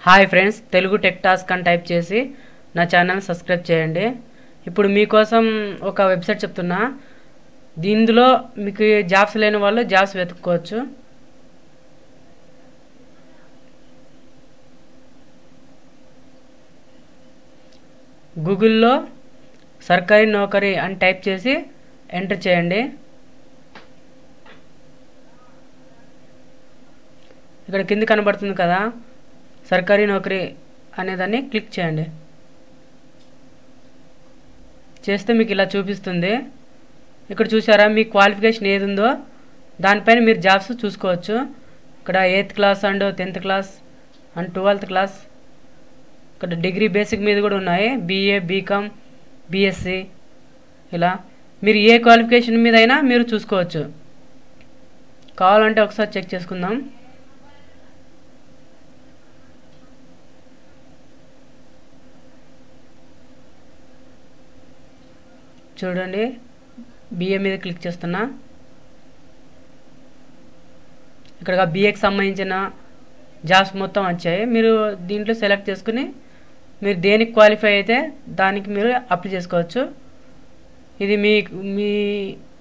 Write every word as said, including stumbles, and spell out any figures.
Hi friends, Telugu tech task అని type చేసి నా ఛానల్ సబ్స్క్రైబ్ చేయండి. ఇప్పుడు మీకోసం ఒక వెబ్సైట్ చెప్తున్నా. దీనిలో మీకు జాబ్స్ లేని వాళ్ళు జాబ్స్ వెతుక్కోవచ్చు. గూగుల్లో సర్కారీ నౌకరీ అని టైప్ చేసి ఎంటర్ చేయండి. ఇక్కడ కింద కనబడుతుంది కదా, సర్కారీ నౌకరీ అనేదాన్ని క్లిక్ చేయండి. చేస్తే మీకు ఇలా చూపిస్తుంది. ఇక్కడ చూసారా, మీ క్వాలిఫికేషన్ ఏది ఉందో దానిపైన మీరు జాబ్స్ చూసుకోవచ్చు. ఇక్కడ eighth class and tenth class and twelfth class, ఇక్కడ డిగ్రీ బేసిక్ మీద కూడా ఉన్నాయి. బీఏ, బీకామ్, బీఎస్సీ, ఇలా మీరు ఏ క్వాలిఫికేషన్ మీద అయినా మీరు చూసుకోవచ్చు. కావాలంటే ఒకసారి చెక్ చేసుకుందాం. చూడండి, బిఏ మీద క్లిక్ చేస్తున్నా. ఇక్కడ బిఏకి సంబంధించిన జాబ్స్ మొత్తం వచ్చాయి. మీరు దీంట్లో సెలెక్ట్ చేసుకుని మీరు దేనికి క్వాలిఫై అయితే దానికి మీరు అప్లై చేసుకోవచ్చు. ఇది మీ మీ